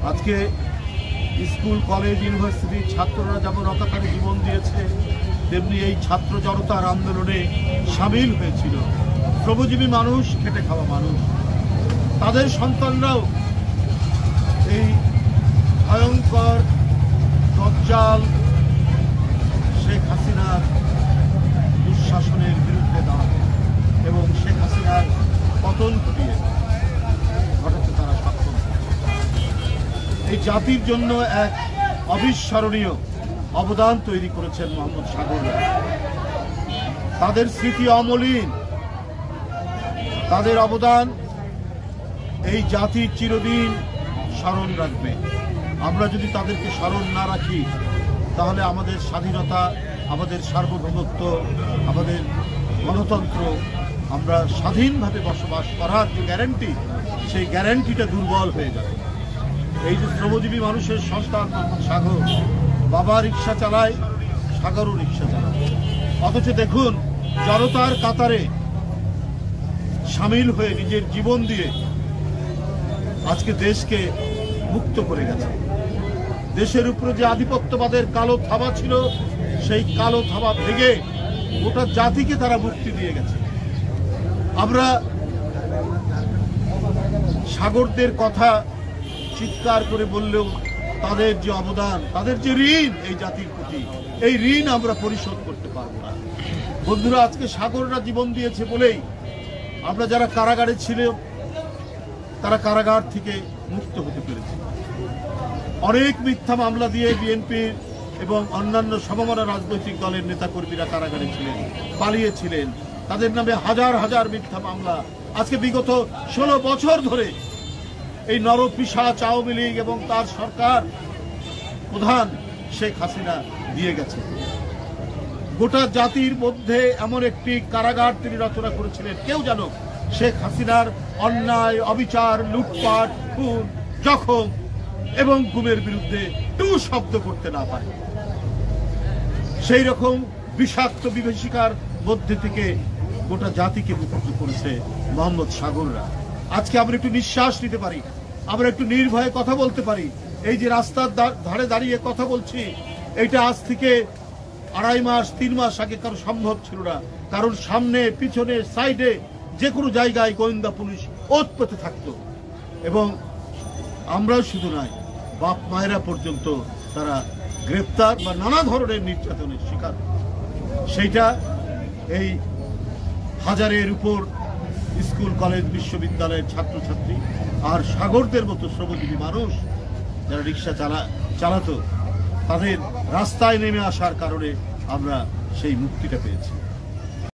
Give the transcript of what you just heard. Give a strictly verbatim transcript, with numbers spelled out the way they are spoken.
আজকে school college ইউনিভার্সিটির ছাত্ররা যেমন অকাতরে জীবন দিয়েছে, তেমনি এই ছাত্র জনতার আন্দোলনে সামিল হয়েছিল শ্রমজীবী মানুষ, খেটে খাওয়া মানুষ। তাদের সন্তানরাও এই ভয়ঙ্কর দজ্জাল শেখ হাসিনার দুঃশাসনের বিরুদ্ধে দাঁড়াবে এবং শেখ হাসিনার পতন ঘটিয়ে ঘটাতে তারা সক্ষম। এই জাতির জন্য এক অবিস্মরণীয় অবদান তৈরি করেছেন মোহাম্মদ সাগররা। তাদের স্মৃতি অমলিন, তাদের অবদান এই জাতির চিরদিন স্মরণ রাখবে। আমরা যদি তাদেরকে স্মরণ না রাখি, তাহলে আমাদের স্বাধীনতা, আমাদের সার্বভৌমত্ব, আমাদের গণতন্ত্র, আমরা স্বাধীনভাবে বসবাস করার যে গ্যারান্টি, সেই গ্যারান্টিটা দুর্বল হয়ে যাবে। এই যে শ্রমজীবী মানুষের সন্তান মোহাম্মদ সাগর, বাবা রিক্সা চালায়, সাগরও রিক্সা চালায়, অথচ দেখুন জনতার কাতারে সামিল হয়ে নিজের জীবন দিয়ে আজকে দেশকে মুক্ত করে গেছে। দেশের উপরে যে আধিপত্যবাদের কালো থাবা ছিল, সেই কালো থাবা ভেঙে গোটা জাতিকে তারা মুক্তি দিয়ে গেছে। আমরা সাগরদের কথা চিৎকার করে বললেও তাদের যে অবদান, তাদের যে ঋণ এই জাতির প্রতি, এই ঋণ আমরা পরিশোধ করতে পারবো না। বন্ধুরা, আজকে সাগররা জীবন দিয়েছে বলেই আমরা যারা কারাগারে ছিল, তারা কারাগার থেকে মুক্ত হতে পেরেছে। অনেক মিথ্যা মামলা দিয়ে বিএনপির এবং অন্যান্য সমমনা রাজনৈতিক দলের নেতাকর্মীরা কারাগারে ছিলেন, পালিয়েছিলেন। তাদের নামে হাজার হাজার মিথ্যা মামলা আজকে বিগত ষোলো বছর ধরে এই নরপিশাচ আওয়ামী লীগ এবং তার সরকার প্রধান শেখ হাসিনা দিয়ে গেছে। গোটা জাতির মধ্যে এমন একটি কারাগার তিনি রচনা করেছিলেন, কেউ যেন শেখ হাসিনার অন্যায়, অবিচার, লুটপাট, খুন, জখম এবং গুমের বিরুদ্ধে টু শব্দ করতে না পারে। সেই রকম বিষাক্ত বিভীষিকার মধ্যে থেকে গোটা জাতিকে মুক্ত করেছে মোহাম্মদ সাগররা। আজকে আমরা একটু নিঃশ্বাস নিতে পারি, আমরা একটু নির্ভয়ে কথা বলতে পারি। এই যে রাস্তার ধারে দাঁড়িয়ে কথা বলছি, এটা আজ থেকে আড়াই মাস তিন মাস আগে কারো সম্ভব ছিল না। কারণ সামনে, পিছনে, সাইডে যে কোনো জায়গায় গোয়েন্দা পুলিশ ওতপেতে থাকতো এবং আমরাও শুধু নয়, বাপ মায়েরা পর্যন্ত তারা গ্রেপ্তার বা নানা ধরনের নির্যাতনের শিকার। সেইটা এই হাজারের উপর স্কুল কলেজ বিশ্ববিদ্যালয়ের ছাত্রছাত্রী আর সাগরদের মতো শ্রমজীবী মানুষ যারা রিক্সা চালা চালাতো তাদের রাস্তায় নেমে আসার কারণে আমরা সেই মুক্তিটা পেয়েছি।